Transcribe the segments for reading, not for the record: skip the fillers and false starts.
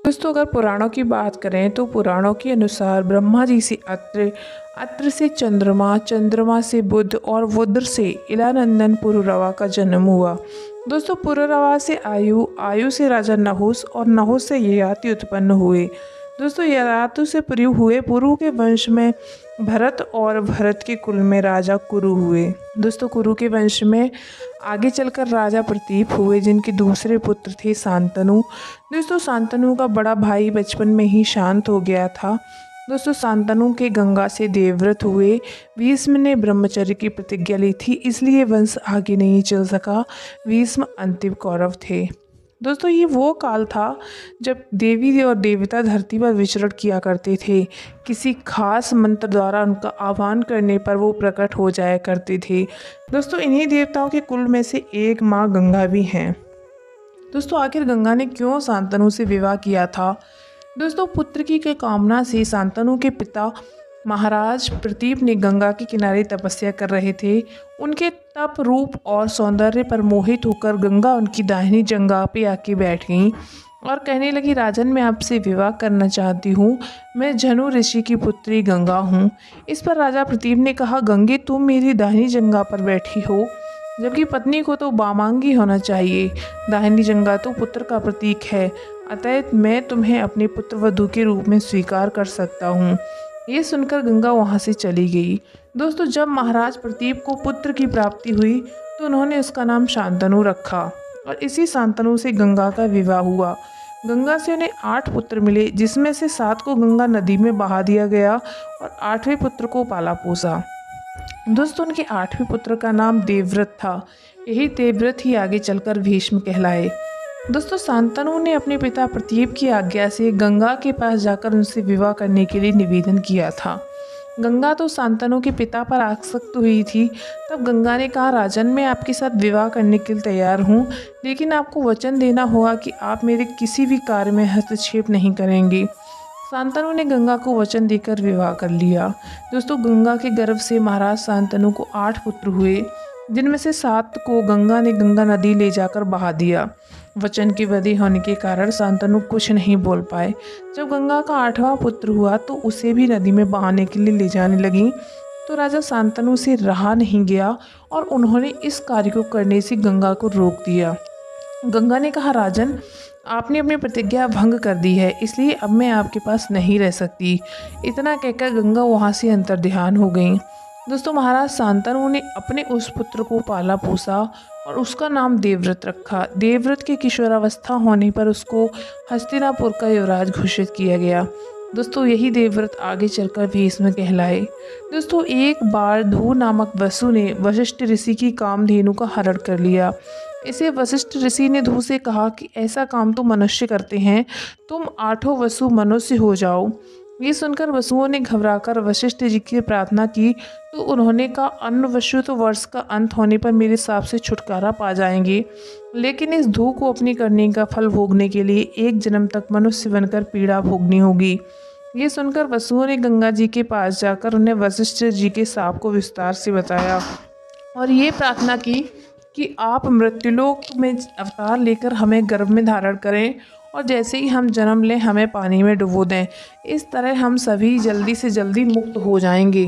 दोस्तों अगर पुराणों की बात करें तो पुराणों के अनुसार ब्रह्मा जी से अत्र, अत्र से चंद्रमा, चंद्रमा से बुध और बुध से इलानंदन पुरुरवा का जन्म हुआ। दोस्तों पुरुरवा से आयु, आयु से राजा नहुस और नहुस से ययाति उत्पन्न हुए। दोस्तों ययाति से पुरु हुए, पुरु के वंश में भरत और भरत के कुल में राजा कुरु हुए। दोस्तों कुरु के वंश में आगे चलकर राजा प्रतीप हुए जिनके दूसरे पुत्र थे शांतनु। दोस्तों शांतनु का बड़ा भाई बचपन में ही शांत हो गया था। दोस्तों शांतनु के गंगा से देवव्रत हुए। भीष्म ने ब्रह्मचर्य की प्रतिज्ञा ली थी, इसलिए वंश आगे नहीं चल सका। भीष्म अंतिम कौरव थे। दोस्तों ये वो काल था जब देवी और देवता धरती पर विचरण किया करते थे। किसी खास मंत्र द्वारा उनका आह्वान करने पर वो प्रकट हो जाया करते थे। दोस्तों इन्हीं देवताओं के कुल में से एक माँ गंगा भी हैं। दोस्तों आखिर गंगा ने क्यों शांतनु से विवाह किया था? दोस्तों पुत्र की कामना से शांतनु के पिता महाराज प्रतीप ने गंगा के किनारे तपस्या कर रहे थे। उनके तप, रूप और सौंदर्य पर मोहित होकर गंगा उनकी दाहिनी जंघा पे आके बैठ गईं और कहने लगी, राजन मैं आपसे विवाह करना चाहती हूँ। मैं जनु ऋषि की पुत्री गंगा हूँ। इस पर राजा प्रतीप ने कहा, गंगे तुम मेरी दाहिनी जंघा पर बैठी हो, जबकि पत्नी को तो वामांगी होना चाहिए। दाहिनी जंघा तो पुत्र का प्रतीक है, अतएव मैं तुम्हें अपने पुत्र वधू के रूप में स्वीकार कर सकता हूँ। ये सुनकर गंगा वहाँ से चली गई। दोस्तों जब महाराज प्रतीप को पुत्र की प्राप्ति हुई तो उन्होंने उसका नाम शांतनु रखा और इसी शांतनु से गंगा का विवाह हुआ। गंगा से उन्हें 8 पुत्र मिले, जिसमें से 7 को गंगा नदी में बहा दिया गया और 8वें पुत्र को पाला पोसा। दोस्तों उनके 8वें पुत्र का नाम देवव्रत था। यही देवव्रत ही आगे चलकर भीष्म कहलाए। दोस्तों शांतनु ने अपने पिता प्रतीप की आज्ञा से गंगा के पास जाकर उनसे विवाह करने के लिए निवेदन किया था। गंगा तो शांतनु के पिता पर आसक्त हुई थी। तब गंगा ने कहा, राजन मैं आपके साथ विवाह करने के लिए तैयार हूँ, लेकिन आपको वचन देना होगा कि आप मेरे किसी भी कार्य में हस्तक्षेप नहीं करेंगे। शांतनु ने गंगा को वचन देकर विवाह कर लिया। दोस्तों गंगा के गर्भ से महाराज शांतनु को 8 पुत्र हुए, जिनमें से 7 को गंगा ने गंगा नदी ले जाकर बहा दिया। वचन की विधि होने के कारण शांतनु कुछ नहीं बोल पाए। जब गंगा का 8वां पुत्र हुआ तो उसे भी नदी में बहाने के लिए ले जाने लगी तो राजा शांतनु से रहा नहीं गया और उन्होंने इस कार्य को करने से गंगा को रोक दिया। गंगा ने कहा, राजन आपने अपनी प्रतिज्ञा भंग कर दी है, इसलिए अब मैं आपके पास नहीं रह सकती। इतना कहकर गंगा वहाँ से अंतर्ध्यान हो गई। दोस्तों महाराज शांतनु ने अपने उस पुत्र को पाला पोसा और उसका नाम देवव्रत रखा। देवव्रत के किशोरावस्था होने पर उसको हस्तिनापुर का युवराज घोषित किया गया। दोस्तों यही देवव्रत आगे चलकर भीष्म कहलाए। दोस्तों एक बार धू नामक वसु ने वशिष्ठ ऋषि की कामधेनु का हरण कर लिया। इसे वशिष्ठ ऋषि ने धू से कहा कि ऐसा काम तो मनुष्य करते हैं, तुम 8 वसु मनुष्य हो जाओ। ये सुनकर वसुओं ने घबराकर वशिष्ठ जी की प्रार्थना की तो उन्होंने कहा, अन्नवशु तो वर्ष का अंत होने पर मेरे हिसाब से छुटकारा पा जाएंगे, लेकिन इस धू को अपनी करने का फल भोगने के लिए 1 जन्म तक मनुष्य बनकर पीड़ा भोगनी होगी। ये सुनकर वसुओं ने गंगा जी के पास जाकर उन्हें वशिष्ठ जी के शाप को विस्तार से बताया और ये प्रार्थना की कि आप मृत्युलोक में अवतार लेकर हमें गर्भ में धारण करें और जैसे ही हम जन्म लें हमें पानी में डुबो दें। इस तरह हम सभी जल्दी से जल्दी मुक्त हो जाएंगे।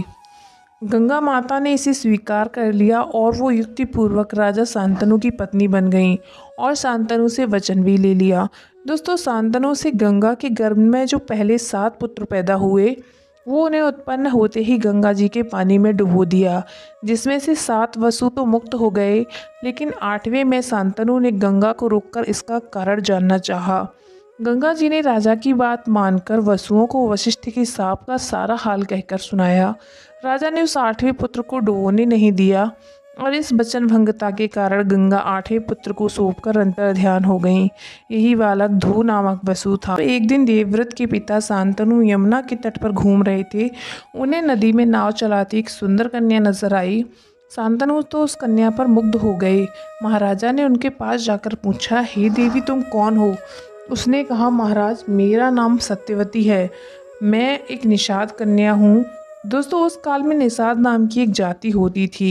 गंगा माता ने इसे स्वीकार कर लिया और वो युक्तिपूर्वक राजा शांतनु की पत्नी बन गईं और शांतनु से वचन भी ले लिया। दोस्तों शांतनु से गंगा के गर्भ में जो पहले 7 पुत्र पैदा हुए वो उन्हें उत्पन्न होते ही गंगा जी के पानी में डुबो दिया, जिसमें से 7 वसु तो मुक्त हो गए, लेकिन 8वें में शांतनु ने गंगा को रोककर इसका कारण जानना चाहा। गंगा जी ने राजा की बात मानकर वसुओं को वशिष्ठ के शाप का सारा हाल कहकर सुनाया। राजा ने उस 8वें पुत्र को डुबोने नहीं दिया और इस वचन भंगता के कारण गंगा 8वें पुत्र को सौंपकर अंतर्ध्यान हो गईं। यही बालक धू नामक वसु था। तो एक दिन देवव्रत के पिता शांतनु यमुना के तट पर घूम रहे थे। उन्हें नदी में नाव चलाती एक सुंदर कन्या नजर आई। शांतनु तो उस कन्या पर मुग्ध हो गए। महाराजा ने उनके पास जाकर पूछा, हे देवी तुम कौन हो? उसने कहा, महाराज मेरा नाम सत्यवती है, मैं एक निषाद कन्या हूँ। दोस्तों उस काल में निषाद नाम की एक जाति होती थी।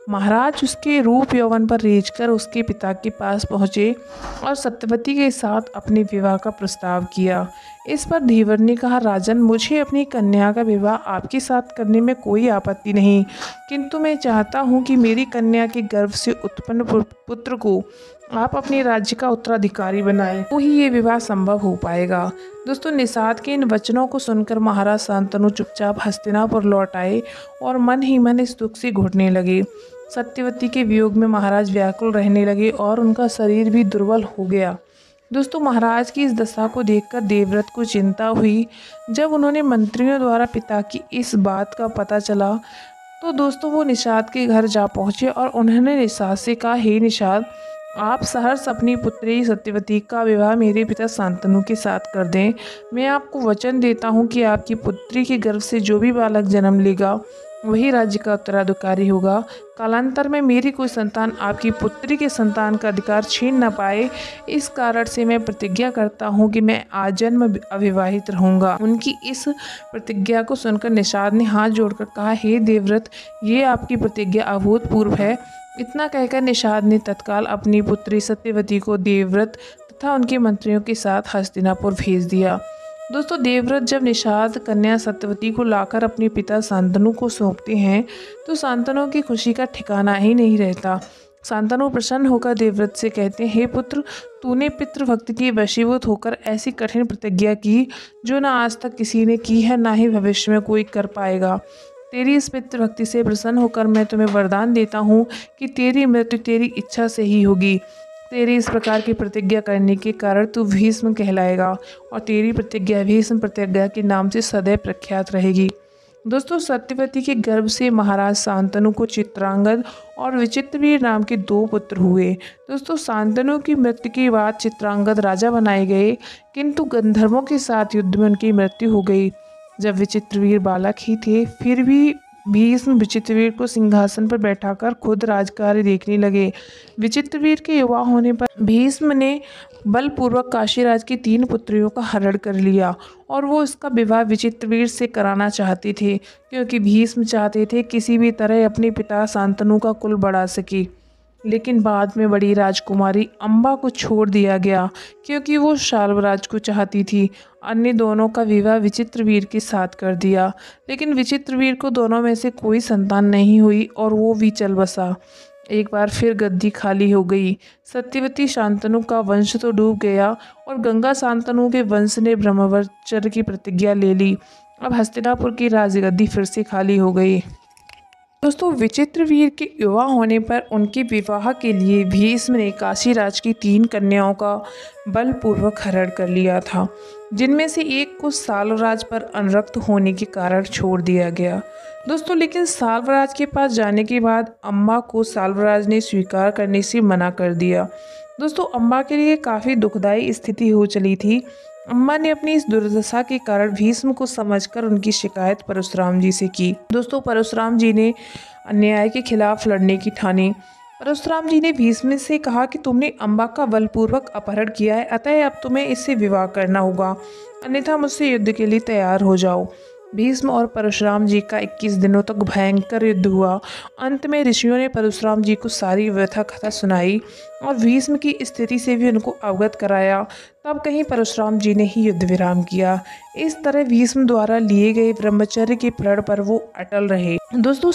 महाराज उसके रूप यौवन पर रीझकर उसके पिता के पास पहुँचे और सत्यवती के साथ अपने विवाह का प्रस्ताव किया। इस पर धीवर ने कहा, राजन, मुझे अपनी कन्या का विवाह आपके साथ करने में कोई आपत्ति नहीं, किंतु मैं चाहता हूँ कि मेरी कन्या के गर्भ से उत्पन्न पुत्र को आप अपने राज्य का उत्तराधिकारी बनाएं, तो ही ये विवाह संभव हो पाएगा। दोस्तों, निषाद के इन वचनों को सुनकर महाराज शांतनु चुपचाप हस्तिनापुर लौट आए और मन ही मन इस दुख से घुटने लगे। सत्यवती के वियोग में महाराज व्याकुल रहने लगे और उनका शरीर भी दुर्बल हो गया। दोस्तों, महाराज की इस दशा को देखकर देवव्रत को चिंता हुई। जब उन्होंने मंत्रियों द्वारा पिता की इस बात का पता चला तो दोस्तों वो निषाद के घर जा पहुँचे और उन्होंने निषाद से कहा, हे निषाद, आप सहर्ष अपनी पुत्री सत्यवती का विवाह मेरे पिता शांतनु के साथ कर दें। मैं आपको वचन देता हूँ कि आपकी पुत्री के गर्भ से जो भी बालक जन्म लेगा वही राज्य का उत्तराधिकारी होगा। कालांतर में मेरी कोई संतान आपकी पुत्री के संतान का अधिकार छीन न पाए, इस कारण से मैं प्रतिज्ञा करता हूँ कि मैं आजन्म अविवाहित रहूँगा। उनकी इस प्रतिज्ञा को सुनकर निषाद ने हाथ जोड़कर कहा, हे देवव्रत, ये आपकी प्रतिज्ञा अभूतपूर्व है। इतना कहकर निषाद ने तत्काल अपनी पुत्री सत्यवती को देवव्रत तथा उनके मंत्रियों के साथ हस्तिनापुर भेज दिया। दोस्तों, देवव्रत जब निषाद कन्या सत्यवती को लाकर अपने पिता शांतनु को सौंपते हैं तो शांतनु की खुशी का ठिकाना ही नहीं रहता। शांतनु प्रसन्न होकर देवव्रत से कहते हैं, हे पुत्र, तूने पितृभक्ति के वशीभूत होकर ऐसी कठिन प्रतिज्ञा की जो न आज तक किसी ने की है, ना ही भविष्य में कोई कर पाएगा। तेरी इस पितृभक्ति से प्रसन्न होकर मैं तुम्हें वरदान देता हूँ कि तेरी मृत्यु तेरी इच्छा से ही होगी। तेरी इस प्रकार की प्रतिज्ञा करने के कारण तू भीष्म कहलाएगा और तेरी प्रतिज्ञा भीष्म प्रतिज्ञा के नाम से सदैव प्रख्यात रहेगी। दोस्तों, सत्यवती के गर्भ से महाराज शांतनु को चित्रांगद और विचित्रवीर नाम के 2 पुत्र हुए। दोस्तों, शांतनु की मृत्यु के बाद चित्रांगद राजा बनाए गए, किंतु गंधर्वों के साथ युद्ध में उनकी मृत्यु हो गई। जब विचित्रवीर बालक ही थे, फिर भी भीष्म विचित्रवीर को सिंहासन पर बैठाकर खुद राजकार्य देखने लगे। विचित्रवीर के युवा होने पर भीष्म ने बलपूर्वक काशीराज की 3 पुत्रियों का हरण कर लिया और वो इसका विवाह विचित्रवीर से कराना चाहते थे, क्योंकि भीष्म चाहते थे किसी भी तरह अपने पिता शांतनु का कुल बढ़ा सके। लेकिन बाद में बड़ी राजकुमारी अम्बा को छोड़ दिया गया, क्योंकि वो शाल्वराज को चाहती थी। अन्य दोनों का विवाह विचित्रवीर के साथ कर दिया, लेकिन विचित्रवीर को दोनों में से कोई संतान नहीं हुई और वो भी चल बसा। एक बार फिर गद्दी खाली हो गई। सत्यवती शांतनु का वंश तो डूब गया और गंगा शांतनु के वंश ने ब्रह्मचर्य की प्रतिज्ञा ले ली। अब हस्तिनापुर की राजगद्दी फिर से खाली हो गई। दोस्तों, विचित्रवीर के युवा होने पर उनके विवाह के लिए भीष्म ने काशीराज की 3 कन्याओं का बलपूर्वक हरण कर लिया था, जिनमें से एक को साल्वराज पर अनुरक्त होने के कारण छोड़ दिया गया। दोस्तों, लेकिन साल्वराज के पास जाने के बाद अम्बा को साल्वराज ने स्वीकार करने से मना कर दिया। दोस्तों, अम्बा के लिए काफ़ी दुखदायी स्थिति हो चली थी। अम्बा ने अपनी इस दुर्दशा के कारण भीष्म को समझकर उनकी शिकायत परशुराम जी से की। दोस्तों, परशुराम जी ने अन्याय के खिलाफ लड़ने की ठानी। परशुराम जी ने भीष्म से कहा कि तुमने अम्बा का बलपूर्वक अपहरण किया है, अतः अब तुम्हें इससे विवाह करना होगा, अन्यथा मुझसे युद्ध के लिए तैयार हो जाओ। भीष्म और परशुराम जी का 21 दिनों तक भयंकर युद्ध हुआ। अंत में ऋषियों ने परशुराम जी को सारी व्यथा कथा सुनाई और भीष्म की स्थिति से भी उनको अवगत कराया। तब कहीं परशुराम जी ने ही युद्ध विराम किया। इस तरह भीष्म द्वारा लिए गए ब्रह्मचर्य के प्रण पर वो अटल रहे। दोस्तों,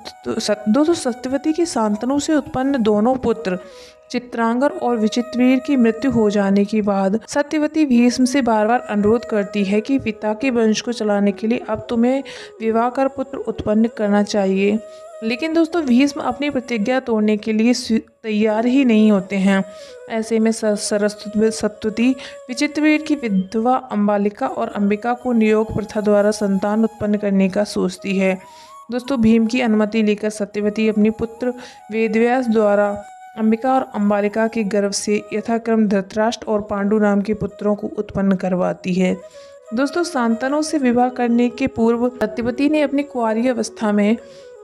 सत्यवती के शांतनु से उत्पन्न दोनों पुत्र चित्रांगद और विचित्रवीर की मृत्यु हो जाने के बाद सत्यवती भीष्म से बार बार अनुरोध करती है कि पिता के वंश को चलाने के लिए अब तुम्हें विवाह कर पुत्र उत्पन्न करना चाहिए। लेकिन दोस्तों, भीष्म अपनी प्रतिज्ञा तोड़ने के लिए तैयार ही नहीं होते हैं। ऐसे में सत्यवती विचित्रवीर की विधवा अम्बालिका और अंबिका को नियोग प्रथा द्वारा संतान उत्पन्न करने का सोचती है। दोस्तों, भीम की अनुमति लेकर सत्यवती अपनी पुत्र वेदव्यास द्वारा अंबिका और अम्बालिका के गर्भ से यथाक्रम धृतराष्ट्र और पांडु नाम के पुत्रों को उत्पन्न करवाती है। दोस्तों, शांतनु से विवाह करने के पूर्व सत्यवती ने अपनी कुंवारी अवस्था में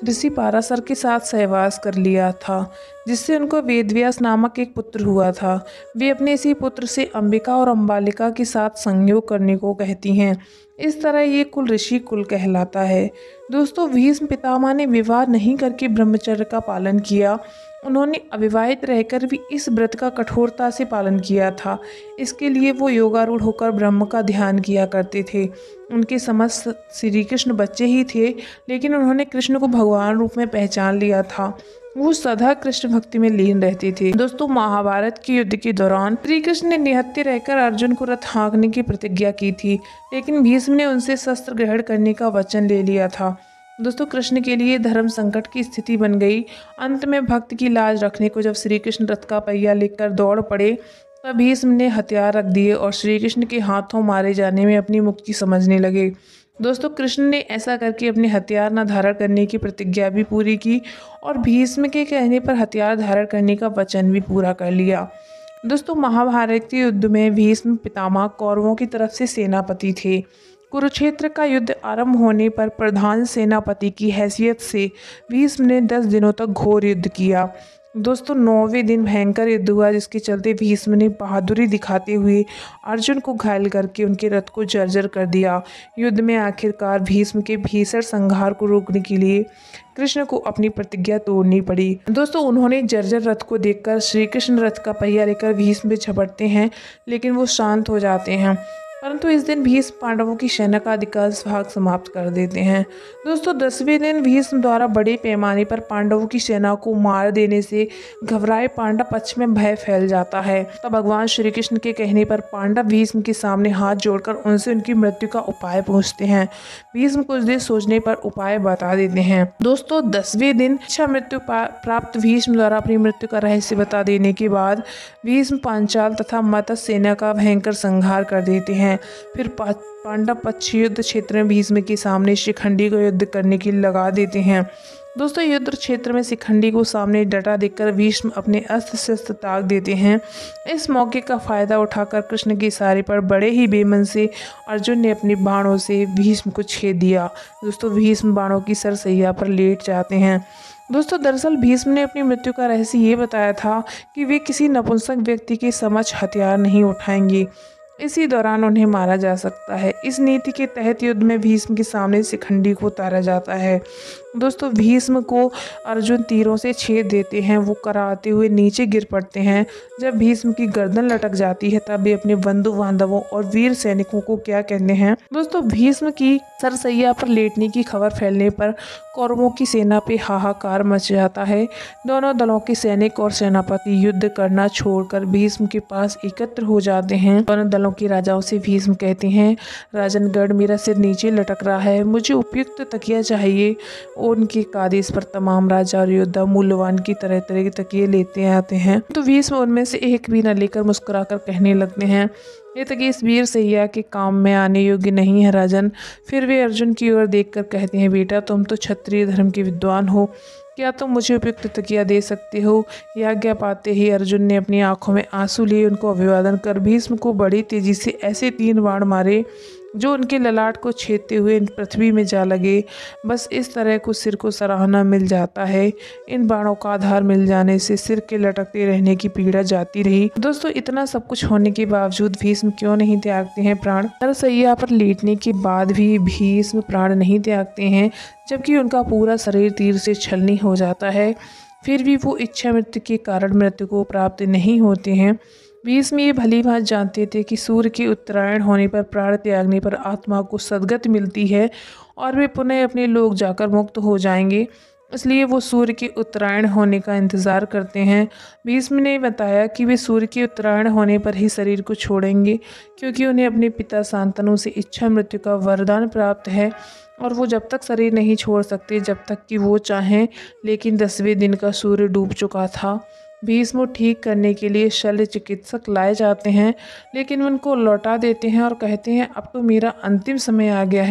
ऋषि पाराशर के साथ सहवास कर लिया था, जिससे उनको वेदव्यास नामक एक पुत्र हुआ था। वे अपने इसी पुत्र से अंबिका और अम्बालिका के साथ संयोग करने को कहती हैं। इस तरह ये कुल ऋषि कुल कहलाता है। दोस्तों, भीष्म पितामह ने विवाह नहीं करके ब्रह्मचर्य का पालन किया। उन्होंने अविवाहित रहकर भी इस व्रत का कठोरता से पालन किया था। इसके लिए वो योगारूढ़ होकर ब्रह्म का ध्यान किया करते थे। उनके समझ श्री कृष्ण बच्चे ही थे, लेकिन उन्होंने कृष्ण को भगवान रूप में पहचान लिया था। वो सदा कृष्ण भक्ति में लीन रहते थे। दोस्तों, महाभारत के युद्ध के दौरान श्री कृष्ण ने निहत्थे रहकर अर्जुन को रथ हाँकने की प्रतिज्ञा की थी, लेकिन भीष्म ने उनसे शस्त्र ग्रहण करने का वचन ले लिया था। दोस्तों, कृष्ण के लिए धर्म संकट की स्थिति बन गई। अंत में भक्त की लाज रखने को जब श्री कृष्ण रथ का पहिया लेकर दौड़ पड़े, तब भीष्म ने हथियार रख दिए और श्री कृष्ण के हाथों मारे जाने में अपनी मुक्ति समझने लगे। दोस्तों, कृष्ण ने ऐसा करके अपने हथियार न धारण करने की प्रतिज्ञा भी पूरी की और भीष्म के कहने पर हथियार धारण करने का वचन भी पूरा कर लिया। दोस्तों, महाभारत के युद्ध में भीष्म पितामह कौरवों की तरफ से सेनापति थे। कुरुक्षेत्र का युद्ध आरंभ होने पर प्रधान सेनापति की हैसियत से भीष्म ने 10 दिनों तक घोर युद्ध किया। दोस्तों, 9वें दिन भयंकर युद्ध हुआ, जिसके चलते भीष्म ने बहादुरी दिखाते हुए अर्जुन को घायल करके उनके रथ को जर्जर कर दिया। युद्ध में आखिरकार भीष्म के भीषण संहार को रोकने के लिए कृष्ण को अपनी प्रतिज्ञा तोड़नी पड़ी। दोस्तों, उन्होंने जर्जर रथ को देखकर श्री कृष्ण रथ का पहिया लेकर भीष्म पे झपटते हैं, लेकिन वो शांत हो जाते हैं। परंतु इस दिन भीष्म पांडवों की सेना का अधिकांश भाग समाप्त कर देते हैं। दोस्तों, 10वें दिन भीष्म द्वारा बड़े पैमाने पर पांडवों की सेना को मार देने से घबराए पांडव पक्ष में भय फैल जाता है। तब भगवान श्री कृष्ण के कहने पर पांडव भीष्म के सामने हाथ जोड़कर उनसे उनकी मृत्यु का उपाय पूछते हैं। भीष्म कुछ देर सोचने पर उपाय बता देते हैं। दोस्तों, 10वें दिन इच्छा मृत्यु प्राप्त भीष्म द्वारा अपनी मृत्यु का रहस्य बता देने के बाद भीष्म पांचाल तथा मत्स्य सेना का भयंकर संहार कर देते हैं। फिर पांडव पक्ष युद्ध क्षेत्र में भीष्म के सामने शिखंडी को युद्ध करने के लिए लगा देते हैं। दोस्तों, युद्ध क्षेत्र में शिखंडी को सामने डटा देखकर भीष्म अपने अस्त्र शस्त्र त्याग देते हैं। इस मौके का फायदा उठाकर कृष्ण के इशारे पर बड़े ही बेमन से अर्जुन ने अपने बाणों से भीष्म को छेद दिया। दोस्तों, भीष्म बाणों की सरसैया पर लेट जाते हैं। दोस्तों, दरअसल भीष्म ने अपनी मृत्यु का रहस्य ये बताया था कि वे किसी नपुंसक व्यक्ति के समक्ष हथियार नहीं उठाएंगे। इसी दौरान उन्हें मारा जा सकता है। इस नीति के तहत युद्ध में भीष्म के सामने शिखंडी को उतारा जाता है। दोस्तों, भीष्म को अर्जुन तीरों से छेद देते हैं। वो कराहते हुए नीचे गिर पड़ते हैं। जब भीष्म की गर्दन लटक जाती है, तब वे अपने बंधु बांधवों और वीर सैनिकों को क्या कहते हैं। दोस्तों, भीष्म की सरसैया पर लेटने की खबर फैलने पर कौरवों की सेना पे हाहाकार मच जाता है। दोनों दलों के सैनिक और सेनापति युद्ध करना छोड़कर भीष्म के पास एकत्र हो जाते हैं। दोनों दलों के राजाओं से भीष्म कहते हैं, राजनगढ़, मेरा सिर नीचे लटक रहा है, मुझे उपयुक्त तकिया चाहिए। उनके आदेश पर तमाम राजा और योद्धा मूल्यवान की तरह तरह के तकिए लेते आते हैं। तो भीष्म उनमें से एक भी न लेकर मुस्कुराकर कहने लगते हैं, ये तकिए इस वीर सैया के काम में आने योग्य नहीं है राजन। फिर वे अर्जुन की ओर देखकर कहते हैं, बेटा तुम तो क्षत्रिय धर्म के विद्वान हो, क्या तुम मुझे उपयुक्त तकिया दे सकते हो। यह आज्ञा पाते ही अर्जुन ने अपनी आंखों में आंसू लिए उनको अभिवादन कर भीष्म को बड़ी तेजी से ऐसे 3 बाण मारे जो उनके ललाट को छेदते हुए पृथ्वी में जा लगे। बस इस तरह को सिर को सराहना मिल जाता है। इन बाणों का आधार मिल जाने से सिर के लटकते रहने की पीड़ा जाती रही। दोस्तों, इतना सब कुछ होने के बावजूद भीष्म क्यों नहीं त्यागते हैं प्राण। सरसैया पर लेटने के बाद भी भीष्म प्राण नहीं त्यागते हैं, जबकि उनका पूरा शरीर तीर से छलनी हो जाता है। फिर भी वो इच्छा मृत्यु के कारण मृत्यु को प्राप्त नहीं होते हैं। भीष्म ये भली भांति जानते थे कि सूर्य के उत्तरायण होने पर प्राण त्यागने पर आत्मा को सद्गति मिलती है और वे पुनः अपने लोक जाकर मुक्त हो जाएंगे। इसलिए वो सूर्य के उत्तरायण होने का इंतज़ार करते हैं। भीष्म ने बताया कि वे सूर्य के उत्तरायण होने पर ही शरीर को छोड़ेंगे, क्योंकि उन्हें अपने पिता शांतनु से इच्छा मृत्यु का वरदान प्राप्त है और वो जब तक शरीर नहीं छोड़ सकते जब तक कि वो चाहें। लेकिन 10वें दिन का सूर्य डूब चुका था। भीष्म ठीक करने के लिए शल्य चिकित्सक लाए जाते हैं, लेकिन उनको लौटा देते हैं और कहते हैं, अब तो मेरा अंतिम समय आ गया है,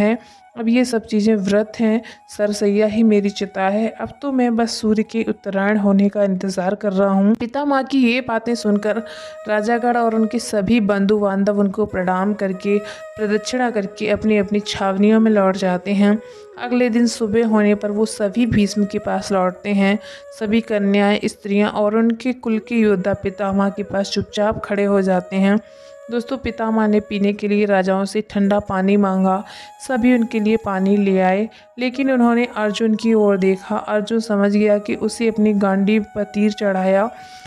अब ये सब चीज़ें व्रत हैं, सरसैया ही मेरी चिता है। अब तो मैं बस सूर्य के उत्तरायण होने का इंतज़ार कर रहा हूँ। पितामह की ये बातें सुनकर राजागढ़ और उनके सभी बंधु बांधव उनको प्रणाम करके, प्रदक्षिणा करके अपनी अपनी छावनियों में लौट जाते हैं। अगले दिन सुबह होने पर वो सभी भीष्म के पास लौटते हैं। सभी कन्याएं, स्त्रियां और उनके कुल के योद्धा पितामह के पास चुपचाप खड़े हो जाते हैं। दोस्तों, पितामह ने पीने के लिए राजाओं से ठंडा पानी मांगा। सभी उनके लिए पानी ले आए, लेकिन उन्होंने अर्जुन की ओर देखा। अर्जुन समझ गया कि उसे अपनी गांडीव पर तीर चढ़ाया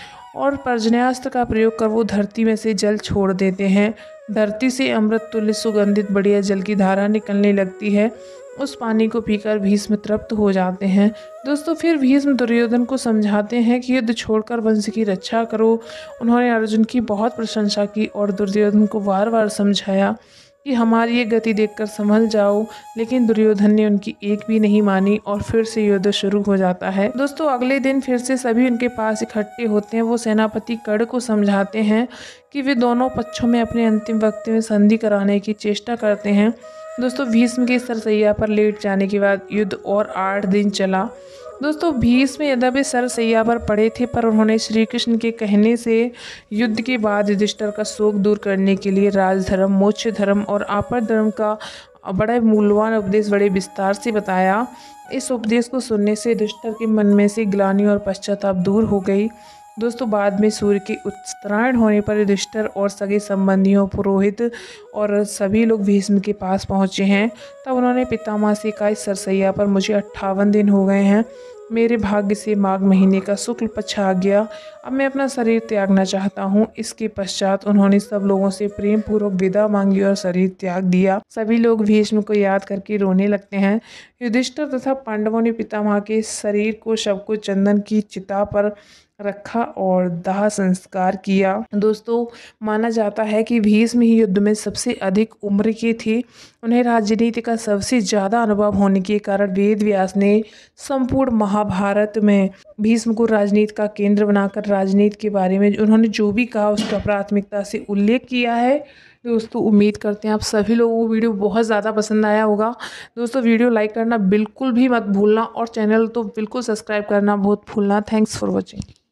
और पर्जन्यास्त्र का प्रयोग कर वो धरती में से जल छोड़ देते हैं। धरती से अमृत तुल्य सुगंधित बढ़िया जल की धारा निकलने लगती है। उस पानी को पीकर भीष्म तृप्त हो जाते हैं। दोस्तों, फिर भीष्म दुर्योधन को समझाते हैं कि युद्ध छोड़कर वंश की रक्षा करो। उन्होंने अर्जुन की बहुत प्रशंसा की और दुर्योधन को बार बार समझाया कि हमारी ये गति देखकर संभल जाओ, लेकिन दुर्योधन ने उनकी एक भी नहीं मानी और फिर से युद्ध शुरू हो जाता है। दोस्तों, अगले दिन फिर से सभी उनके पास इकट्ठे होते हैं। वो सेनापति कर्ण को समझाते हैं कि वे दोनों पक्षों में अपने अंतिम वक्त में संधि कराने की चेष्टा करते हैं। दोस्तों, भीष्म के सरसैया पर लेट जाने के बाद युद्ध और 8 दिन चला। दोस्तों, भीष्म यद्यपि सरसैया पर पड़े थे, पर उन्होंने श्री कृष्ण के कहने से युद्ध के बाद युधिष्ठिर का शोक दूर करने के लिए राजधर्म, मोक्ष धर्म और आपद धर्म का बड़ा मूल्यवान उपदेश बड़े विस्तार से बताया। इस उपदेश को सुनने से युधिष्ठिर के मन में से ग्लानि और पश्चाताप दूर हो गई। दोस्तों, बाद में सूर्य के उत्तरायण होने पर युधिष्ठिर और सगे संबंधियों, पुरोहित और सभी लोग भीष्म के पास पहुँचे हैं। तब उन्होंने पितामह से कहा, इस सरसैया पर मुझे 58 दिन हो गए हैं। मेरे भाग्य से माघ महीने का शुक्ल पक्ष आ गया। अब मैं अपना शरीर त्यागना चाहता हूँ। इसके पश्चात उन्होंने सब लोगों से प्रेम पूर्वक विदा मांगी और शरीर त्याग दिया। सभी लोग भीष्म को याद करके रोने लगते हैं। युधिष्ठिर तथा पांडवों ने पितामह के शरीर को, शव को चंदन की चिता पर रखा और दाह संस्कार किया। दोस्तों, माना जाता है कि भीष्म ही युद्ध में सबसे अधिक उम्र के थे। उन्हें राजनीति का सबसे ज़्यादा अनुभव होने के कारण वेद व्यास ने संपूर्ण महाभारत में भीष्म को राजनीति का केंद्र बनाकर राजनीति के बारे में उन्होंने जो भी कहा उसका प्राथमिकता से उल्लेख किया है। दोस्तों, उम्मीद करते हैं आप सभी लोगों को वीडियो बहुत ज़्यादा पसंद आया होगा। दोस्तों, वीडियो लाइक करना बिल्कुल भी मत भूलना और चैनल तो बिल्कुल सब्सक्राइब करना बहुत भूलना। Thanks for watching.